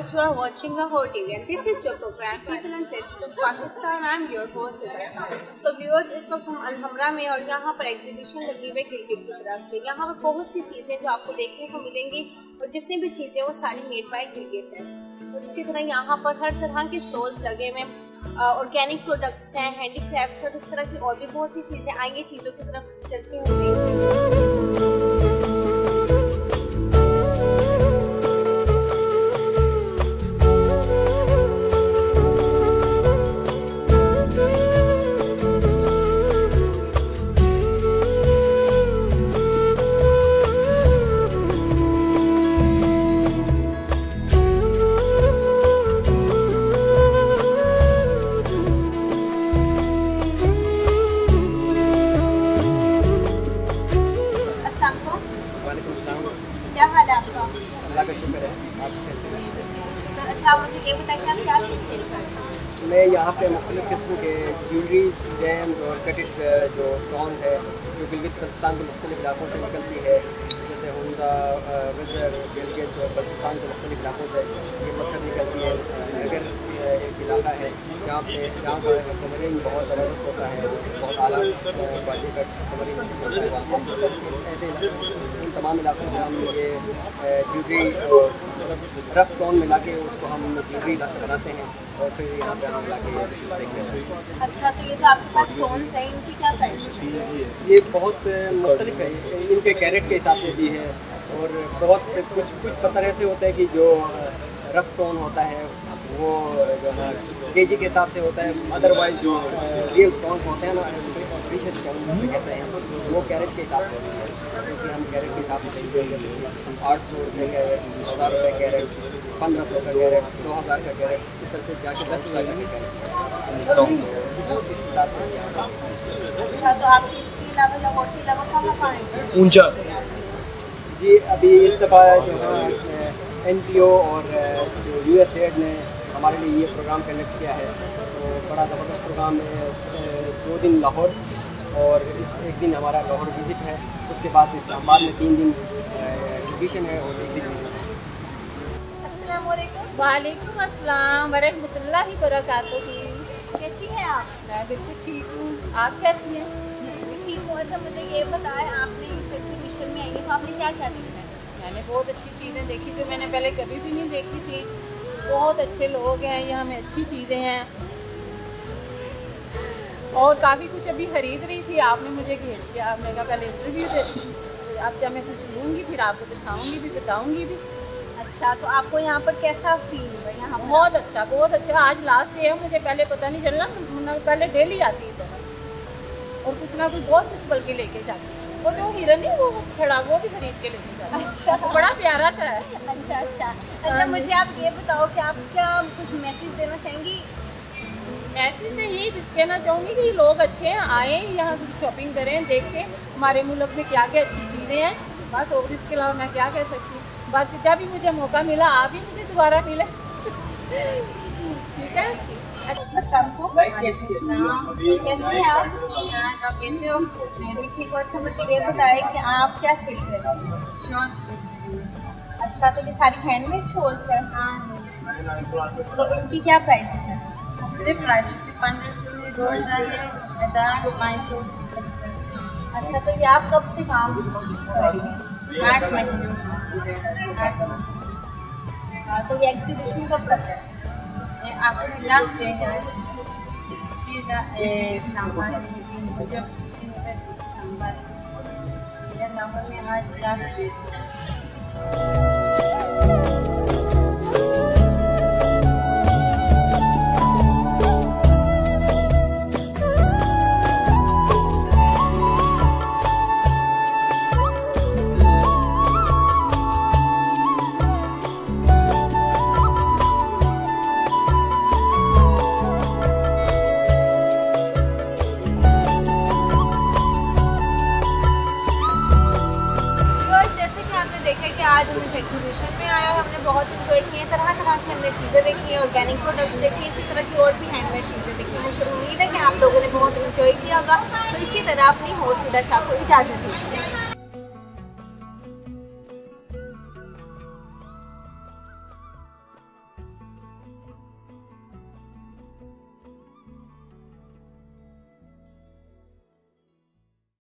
viewers who are watching Lahore TV, and this is your program People and Places of Pakistan. I am your host Rida. So viewers, इस वक्त हम अलहमरा में और यहाँ पर exhibition लगी हुई है गिलगित की तरफ से। यहाँ पर बहुत सी चीज़ें जो आपको देखने को मिलेंगी और जितनी भी चीज़ें वो सारी मेड बाय गिलगित हैं। और इसी तरह यहाँ पर हर तरह के स्टॉल्स लगे हुए हैं, ऑर्गेनिक प्रोडक्ट्स हैं, हैंडीक्राफ्ट्स और इस तरह की और भी बहुत सी चीज़ें आएंगी। चीज़ों की तरफ चलते हुए क्या हाल है आपका? अल्लाह का शुक्र है। आप कैसे हैं? तो अच्छा, मुझे ये बताइए कि आप क्या चीज़ सेल कर रहे हैं? मैं यहाँ पे मुख्तलिफ़ किस्म के ज्वेलरीज, जैम्स और कटिट्स जो स्टोन्स है जो गिलगित बल्तिस्तान के मुख्तलिफ़ इलाकों से निकलती है, जैसे हुंदा, वज़र, गिलगित और बल्तिस्तान के मुख्तलिफ़ इलाकों से ये पत्थर निकलती है। अगर एक इलाका है जहाँ पर कमरिंग बहुत ज़बरदस्त होता है, बहुत आला क्वालिटी का कमरिंग होता है वहाँ पर, ऐसे इन तमाम इलाकों से हम ये ज्वेलरी रफ स्टोन मिला के उसको हम ज्वेलरी बनाते हैं और फिर यहाँ पे हम मिला के देखते हैं। अच्छा, तो ये जो आपके पास स्टोन्स हैं इनकी क्या प्राइस है? ये बहुत मुख्तलिफ है, इनके कैरेट के हिसाब से भी है और बहुत कुछ पत्थर ऐसे होते हैं कि जो रफ स्टोन होता है वो जो है केजी के हिसाब से होता है, अदरवाइज जो रियल स्टोन होते हैं ना, प्रीशियस स्टोन जैसे कहते हैं, वो कैरेट के हिसाब से होते हैं। क्योंकि हम कैरेट के हिसाब से देखते हैं, जैसे 800 रुपये कैरेट, 1000 रुपये कैरेट, 1500 का कैरेट, 2000 का कैरेट, इस तरह से जाके 10,000 का कैरेट, तो इस हिसाब से। अच्छा, तो आप इसके अलावा लाहौर के अलावा कहाँ पाएंगे? ऊंचा जी, अभी इस दफ़ा जो है NPO और जो USAID ने हमारे लिए ये प्रोग्राम कंडक्ट किया है, तो बड़ा ज़बरदस्त प्रोग्राम है। 2 दिन लाहौर और एक दिन हमारा लाहौर विज़िट है, उसके बाद इस्लामाबाद में 3 दिन एग्जीबिशन है और 1 दिन। अस्सलाम वालेकुम। वालेकुम अस्सलाम वरहमतुल्लाहि वबरकातुहू। कैसी हैं आप? मैं बिल्कुल ठीक हूँ, आप कैसी हैं? ठीक हूँ। अच्छा, मुझे ये बताएं, आपने इस एग्जीबिशन में आई है तो आपने क्या क्या देखा है? मैंने बहुत अच्छी चीज़ें देखी जो मैंने पहले कभी भी नहीं देखी थी। बहुत अच्छे लोग हैं यहाँ में, अच्छी चीज़ें हैं और काफ़ी कुछ अभी खरीद रही थी, आपने मुझे घेर किया। आपने कहा पहले इंटरव्यू दे, अब जब मैं कुछ लूँगी फिर आपको दिखाऊँगी भी, बताऊँगी भी। अच्छा, तो आपको यहाँ पर कैसा फील हुआ? यहाँ बहुत अच्छा, बहुत अच्छा। आज लास्ट डे है, मुझे पहले पता नहीं चला, मैं पहले डेली आती इधर और कुछ ना कुछ बहुत कुछ बल्कि लेके जाती। वो जो हिरन है वो खड़ा, वो भी खरीद के लेके जाती। अच्छा, तो बड़ा प्यारा था। अच्छा अच्छा। अच्छा, मुझे आप ये बताओ कि आप क्या कुछ मैसेज देना चाहेंगी? मैसेज में यही कहना चाहूँगी कि लोग अच्छे हैं, आएँ यहाँ शॉपिंग करें, देखें हमारे मुल्क में क्या क्या अच्छी चीज़ें हैं। बस और इसके अलावा मैं क्या कह सकती हूँ। बस जब भी मुझे मौका मिला आप भी मुझे दोबारा मिले। ठीक है। अच्छा, कैसे हैं आप? कैसे हो? मैं भी ठीक हूँ। अच्छा, मुझे ये बताएं कि आप क्या सीख रहे हो? अच्छा, तो ये सारी हैंडमेड शॉल्स हैं? हाँ। तो इनकी क्या प्राइसेस हैं? प्राइसेस 1500 से 2000 है, 1000, 500। अच्छा, तो ये आप कब से काम कर रही हैं? 8 महीने। तो ये एग्जीबिशन कब तक है? आपको लास्ट डेट है नंबर में आज लास्ट डेट। आज हम इस एग्जीबिशन में आए और हमने बहुत इंजॉय किए, तरह तरह की हमने चीज़ें देखी हैं, ऑर्गेनिक प्रोडक्ट्स देखी, इसी तरह की और भी हैंडमेड चीज़ें देखी। मुझे उम्मीद है कि आप लोगों ने बहुत इंजॉय किया होगा। तो इसी तरह अपनी होस्ट रिदा शाह को इजाज़त दीजिए।